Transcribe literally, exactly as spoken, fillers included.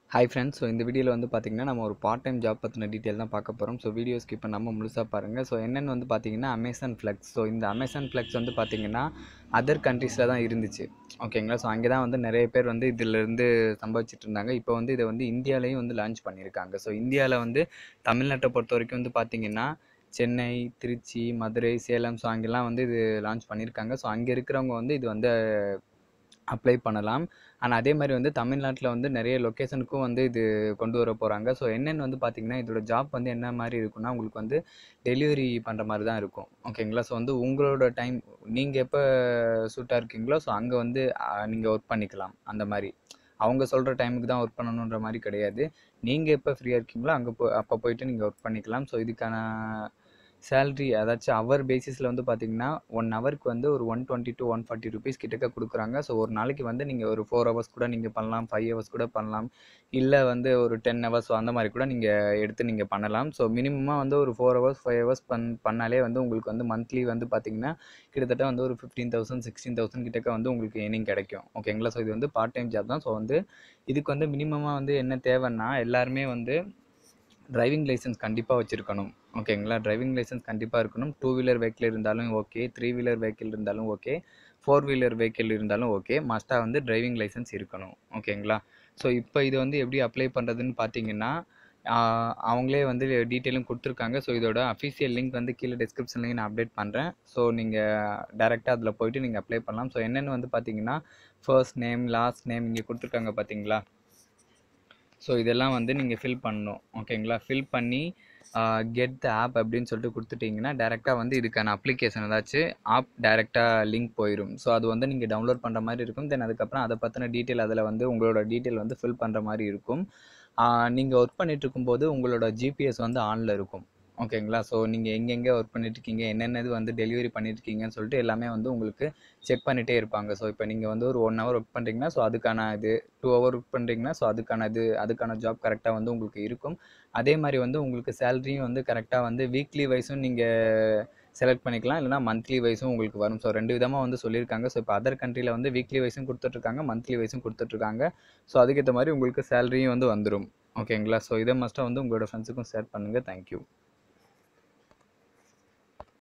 Hi friends. So இந்த வீடியோவில் வந்து பார்த்திங்கன்னா நம்ம ஒரு பார்ட் டைம் ஜாப் பற்றின டீட்டெயில் தான் பார்க்க போகிறோம். ஸோ வீடியோ ஸ்கிப் பண்ணாமல் முழுசாக பாருங்கள். ஸோ என்னென்னு வந்து பார்த்திங்கன்னா அமேசான் ஃப்ளெக்ஸ். ஸோ இந்த அமேசான் ஃப்ளெக்ஸ் வந்து பார்த்திங்கன்னா அதர் கண்ட்ரீஸில் தான் இருந்துச்சு, ஓகேங்களா. ஸோ அங்கே தான் வந்து நிறைய பேர் வந்து இதிலேருந்து சம்பாதிச்சிட்டு இருந்தாங்க. இப்போ வந்து இதை வந்து இந்தியாவிலையும் வந்து லான்ச் பண்ணியிருக்காங்க. ஸோ இந்தியாவில் வந்து தமிழ்நாட்டை பொறுத்த வரைக்கும் வந்து பார்த்திங்கன்னா சென்னை, திருச்சி, மதுரை, சேலம், ஸோ அங்கெல்லாம் வந்து இது லான்ச் பண்ணியிருக்காங்க. ஸோ அங்கே இருக்கிறவங்க வந்து இது வந்து அப்ளை பண்ணலாம். ஆனால் அதே மாதிரி வந்து தமிழ்நாட்டில் வந்து நிறைய லொக்கேஷனுக்கும் வந்து இது கொண்டு வர போகிறாங்க. ஸோ என்னென்னு வந்து பார்த்திங்கன்னா இதோட ஜாப் வந்து என்ன மாதிரி இருக்குன்னா உங்களுக்கு வந்து டெலிவரி பண்ணுற மாதிரி தான் இருக்கும், ஓகேங்களா. ஸோ வந்து உங்களோட டைம் நீங்கள் எப்போ சூட்டாக இருக்கீங்களோ ஸோ அங்கே வந்து நீங்கள் ஒர்க் பண்ணிக்கலாம். அந்த மாதிரி அவங்க சொல்கிற டைமுக்கு தான் ஒர்க் பண்ணணுன்ற மாதிரி கிடையாது. நீங்கள் எப்போ ஃப்ரீயாக இருக்கீங்களோ அங்கே போ அப்போ போய்ட்டு நீங்கள் ஒர்க் பண்ணிக்கலாம். ஸோ இதுக்கான சேல்ரி அதாச்சும் ஹவர் பேசிஸில் வந்து பார்த்திங்கன்னா ஒன் ஹவருக்கு வந்து ஒரு one twenty two one forty rupees கிட்டக்க கொடுக்குறாங்க. ஸோ ஒரு நாளைக்கு வந்து நீங்கள் ஒரு ஃபோர் ஹவர்ஸ் கூட நீங்கள் பண்ணலாம், ஃபைவ் ஹவர்ஸ் கூட பண்ணலாம், இல்லை வந்து ஒரு டென் ஹவர்ஸ் ஸோ அந்த மாதிரி கூட நீங்கள் எடுத்து நீங்கள் பண்ணலாம். ஸோ மினிமமாக வந்து ஒரு ஃபோர் ஹவர்ஸ் ஃபைவ் ஹவர்ஸ் பண் பண்ணாலே வந்து உங்களுக்கு வந்து மந்த்லி வந்து பார்த்திங்கன்னா கிட்டத்தட்ட வந்து ஒரு ஃபிஃப்டீன் தௌசண்ட் சிக்ஸ்டீன் தௌசண்ட் கிட்டக்க வந்து உங்களுக்கு ஏர்னிங் கிடைக்கும், ஓகேங்களா. ஸோ இது வந்து பார்ட் டைம் ஜாப் தான். ஸோ வந்து இதுக்கு வந்து மினிமமாக வந்து என்ன தேவைன்னா எல்லாருமே வந்து டிரைவிங் லைசன்ஸ் கண்டிப்பாக வச்சுருக்கணும், ஓகேங்களா. டிரைவிங் லைசன்ஸ் கண்டிப்பாக இருக்கணும். டூ வீலர் வெஹிக்கிள் இருந்தாலும் ஓகே, த்ரீ வீலர் வெஹிக்கிள் இருந்தாலும் ஓகே, ஃபோர் வீலர் வெஹிக்கிள் இருந்தாலும் ஓகே, மஸ்ட்டாக வந்து டிரைவிங் லைசன்ஸ் இருக்கணும், ஓகேங்களா. ஸோ இப்போ இது வந்து எப்படி அப்ளை பண்ணுறதுன்னு பார்த்தீங்கன்னா அவங்களே வந்து டீட்டெயிலும் கொடுத்துருக்காங்க. ஸோ இதோட அஃபிஷியல் லிங்க் வந்து கீழே டிஸ்கிரிப்ஷன்லேயும் நான் அப்டேட் பண்ணுறேன். ஸோ நீங்கள் டேரெக்டாக அதில் போய்ட்டு நீங்கள் அப்ளை பண்ணலாம். ஸோ என்னென்னு வந்து பார்த்தீங்கன்னா ஃபர்ஸ்ட் நேம், லாஸ்ட் நேம் இங்கே கொடுத்துருக்காங்க பார்த்தீங்களா. ஸோ இதெல்லாம் வந்து நீங்கள் ஃபில் பண்ணணும், ஓகேங்களா. ஃபில் பண்ணி கெட் த ஆப் அப்படின்னு சொல்லிட்டு கொடுத்துட்டிங்கன்னா டேரெக்டாக வந்து இதுக்கான அப்ளிகேஷன் ஏதாச்சும் ஆப் டேரெக்டாக லிங்க் போயிடும். ஸோ அது வந்து நீங்கள் டவுன்லோட் பண்ணுற மாதிரி இருக்கும். தென் அதுக்கப்புறம் அதை பற்றின டீட்டெயில் அதில் வந்து உங்களோட டீட்டெயில் வந்து ஃபில் பண்ணுற மாதிரி இருக்கும். நீங்கள் ஒர்க் பண்ணிட்டு இருக்கும்போது உங்களோட ஜிபிஎஸ் வந்து ஆனில் இருக்கும், ஓகேங்களா. ஸோ நீங்கள் எங்கெங்கே ஒர்க் பண்ணிட்டுருக்கீங்க, என்னென்னது வந்து டெலிவரி பண்ணிட்டுருக்கீங்கன்னு சொல்லிட்டு எல்லாமே வந்து உங்களுக்கு செக் பண்ணிகிட்டே இருப்பாங்க. ஸோ இப்போ நீங்கள் வந்து ஒரு ஒன் ஹவர் ஒர்க் பண்ணுறீங்கன்னா ஸோ அதுக்கான இது, டூ ஹவர் ஒர்க் பண்ணுறீங்கன்னா ஸோ அதுக்கான இது அதுக்கான ஜாப் கரெக்டாக வந்து உங்களுக்கு இருக்கும். அதே மாதிரி வந்து உங்களுக்கு சேலரியும் வந்து கரெக்டாக வந்து வீக்லி வைஸும் நீங்கள் செலக்ட் பண்ணிக்கலாம், இல்லைனா மந்த்லி வைஸும் உங்களுக்கு வரும். ஸோ ரெண்டு விதமாக வந்து சொல்லியிருக்காங்க. ஸோ இப்போ அதர் கண்ட்ரியில் வந்து வீக்லி வைஸும் கொடுத்துட்ருக்காங்க, மந்த்லி வைஸும் கொடுத்துட்ருக்காங்க. ஸோ அதுக்கேற்ற மாதிரி உங்களுக்கு சேலரியும் வந்து வந்துடும், ஓகேங்களா. ஸோ இதை மஸ்ட்டாக வந்து உங்களோட ஃப்ரெண்ட்ஸுக்கும் ஷேர் பண்ணுங்கள். தேங்க்யூ.